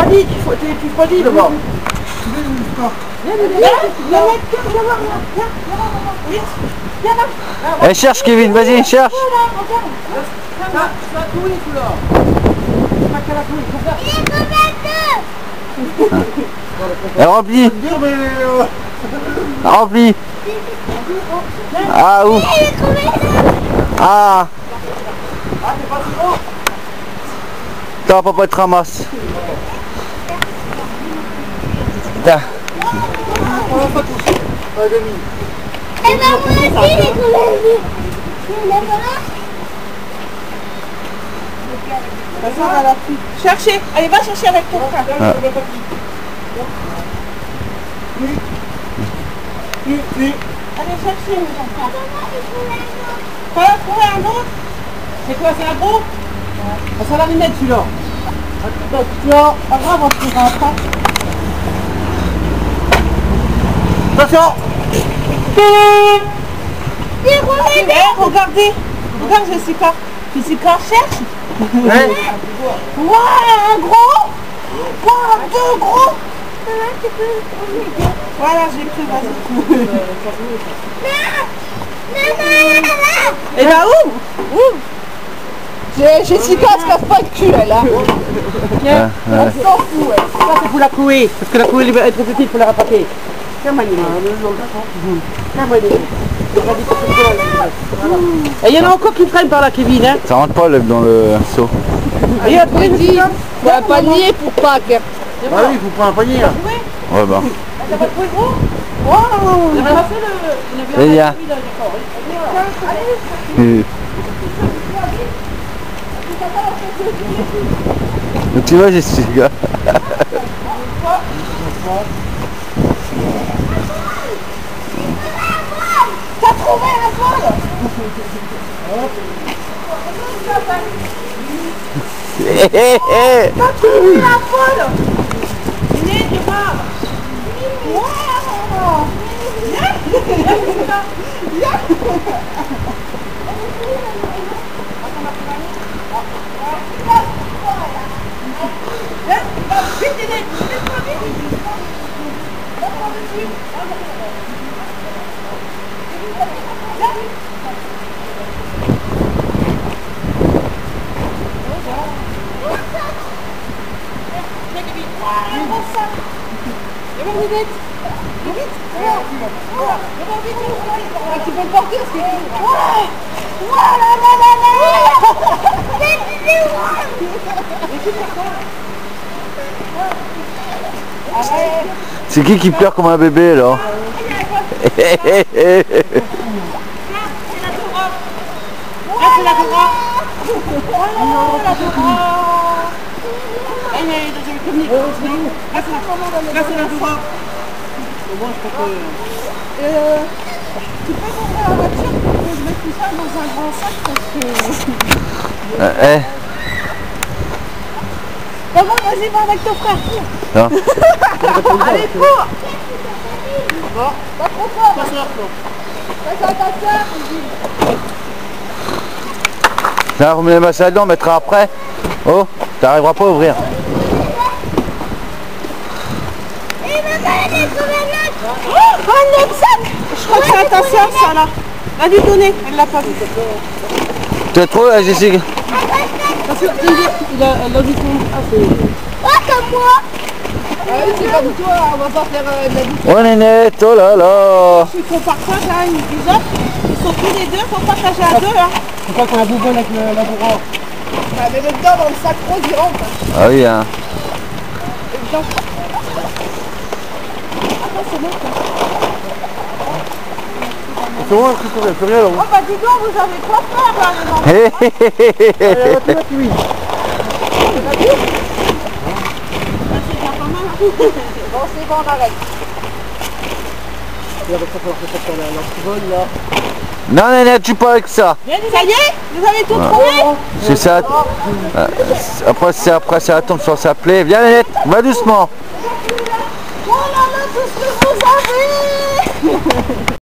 dit, tu pas dit devant. Eh, cherche Kevin, vas-y, cherche. Et rempli. Rempli. Ah ouf. Ah. Attends, papa te ramasse. Putain. Eh ben moi aussi, les collègues. Cherchez, allez va chercher avec ton frère. Ah. Allez chercher. T'en as trouvé un autre? C'est quoi, c'est un gros? Ça va lui mettre celui-là. Pas grave, on trouvera après. Attention! Regardez, regarde Jessica. Jessica cherche. Ouais. Waouh, un gros. Waouh, deux gros. Voilà, j'ai pris, vas-y. Et bah où? Jessica se casse pas le cul, elle, hein. Elle s'en fout, elle. Ça, c'est pour la couer. Parce que la couer est trop petite pour la rattraper. Tiens, Mani. Tiens, Mani. Et il y en a encore qui traînent par là, Kevin, hein. Ça rentre pas dans le seau. Il y a trouvé Jessica. Il y a un panier pour Pâques. Bah oui, il faut prendre un panier, là. Ouais, bah. T'as pas trouvé gros? Wow. Il avait pas fait le... Il y a. Donc tu vois, Jessica. T'as trouvé un vol? T'as trouvé un vol? Venez, tu vois. Waouh. Tu peux le porter aussi. C'est qui pleure comme un bébé là? Tu peux monter la voiture pour que je mette tout ça dans un grand sac parce que... Maman, vas-y, va avec ton frère. Non. Allez, cours. Pas trop fort. Passe à ta soeur. Là, remets les masses là-dedans, on mettra après. Oh, t'arriveras pas à ouvrir. Et maman, elle est comme un autre. Oh, un autre sac. Je crois que c'est à ta soeur, ça, là. Va lui donner, elle l'a pas vu. Tu as trop, Jessica? Parce qu'elle a dit qu'on... Ah, c'est... Oh, comme moi. Ah oui, c'est comme toi, on va pas faire de la bouche. Oh, Nénette, oh là là. Ils font partage, là, ils offrent. Ils sont tous les deux, ils sont partagés à deux, hein. C'est pas qu'on a bouffé avec la bourrure. Ah, mais le dedans, dans le sac rose, il rentre. Ah oui, hein. Et dedans. Attends, c'est bon, ça. C'est bon, il fait rien là. Oh, bah dis donc, vous avez quoi faire, là, les enfants. Hé hé hé. Bon, c'est bon, on arrête. Non, Nénette, tu pas avec ça. Ça y est? Vous avez tout trouvé? C'est ça. Après, ça tombe sur sa plaie. Viens, Nénette, va doucement. Oh là là, tout ce que vous avez.